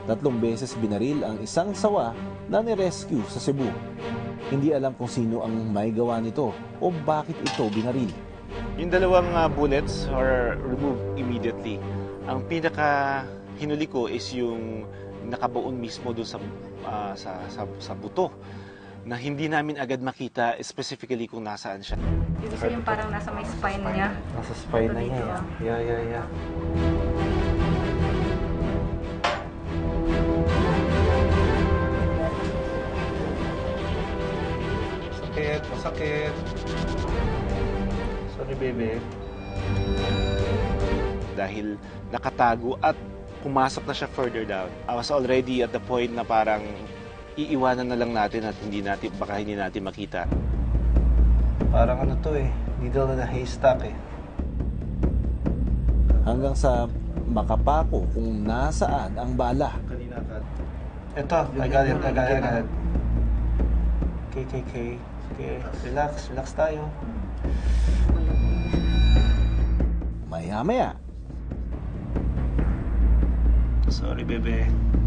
3 beses binaril ang isang sawa na ni-rescue sa Cebu. Hindi alam kung sino ang may gawa nito o bakit ito binaril. Yung dalawang bullets are removed immediately. Ang pinaka hinuli ko is yung nakabuon mismo doon sa buto na hindi namin agad makita specifically kung nasaan siya. Yung isa yung parang nasa may spine niya. Nasa spine na niya. Yeah. Masakit. Sorry, baby. Dahil nakatago at pumasok na siya further down. I was already at the point na parang iiwanan na lang natin at baka hindi natin makita. Parang ano to needle na haystack Hanggang sa makapako kung nasaan ang bala. Kanina ka. Ito, I got it. Okay. Relax tayo. Maya-maya, Sorry, bebe.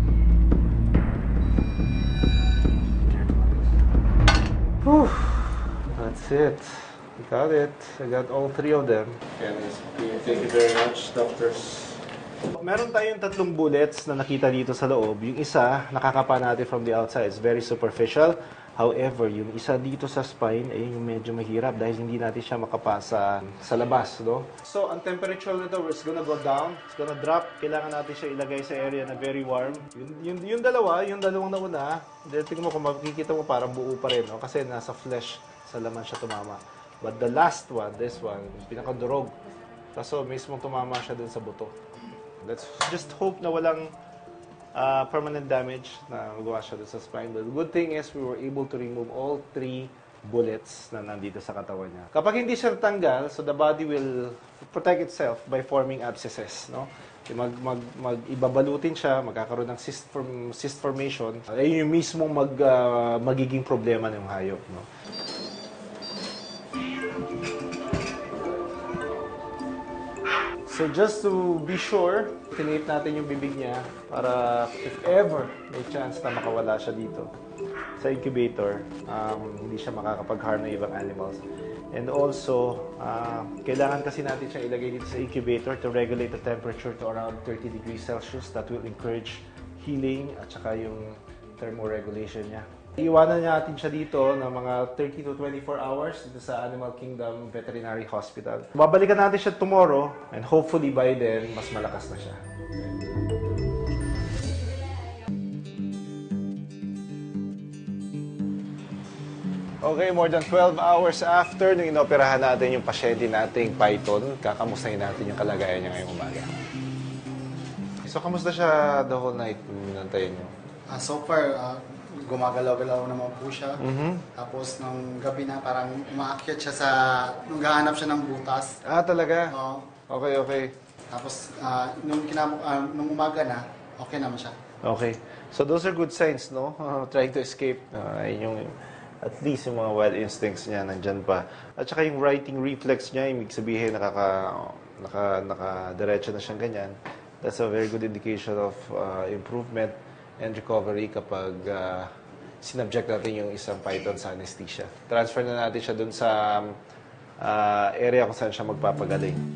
Whew. That's it. Got it. I got all 3 of them. Thank you very much, doctors. Meron tayong 3 bullets na nakita dito sa loob. Yung isa, nakakapa natin from the outside. It's very superficial. However, yung isa dito sa spine ay yung medyo mahirap dahil hindi natin siya makapasa sa labas, no? So, ang temperature nito is gonna go down. It's gonna drop. Kailangan natin siya ilagay sa area na very warm. Yung dalawang nauna, tingnan mo kung makikita mo parang buo pa rin, no? Kasi nasa flesh sa laman siya tumama. But the last one, this one, pinakadurog. Kaso mismo tumama siya dun sa buto. Let's just hope na walang permanent damage na magawa siya sa spine. But the good thing is we were able to remove all 3 bullets na nandito sa katawan niya. Kapag hindi siya natanggal, so the body will protect itself by forming abscesses, no? Ibabalutin siya, magkakaroon ng cyst formation. Ayun yung mismo magiging problema ng hayop, no? So just to be sure, tinape natin yung bibig niya para if ever may chance na makawala siya dito sa incubator, hindi siya makakapag-harm ng ibang animals. And also, kailangan kasi natin siya ilagay dito sa incubator to regulate the temperature to around 30 degrees Celsius. That will encourage healing at saka yung thermoregulation niya. Iwanan natin siya dito ng mga 30 to 24 hours dito sa Animal Kingdom Veterinary Hospital. Babalikan natin siya tomorrow and hopefully by then, mas malakas na siya. Okay, more than 12 hours after nung inoperahan natin yung pasyente nating python, kakamustahin natin yung kalagayan niya ngayong umaga. So, kamusta siya the whole night nantayin niyo? So far, gumagalaw-galaw naman po siya. Tapos nung gabi na parang umaakyat siya nung gahanap siya ng butas. Ah, talaga? Oo. Okay. Tapos nung umaga na, okay naman siya. Okay. So those are good signs, no? Trying to escape. At least yung mga wild instincts niya nandyan pa. At saka yung writing reflex niya, ibig sabihin nakadiretso na siyang ganyan. That's a very good indication of improvement and recovery kapag sinubject natin yung isang python sa anesthesia. Transfer na natin siya dun sa area kung saan siya magpapagaling.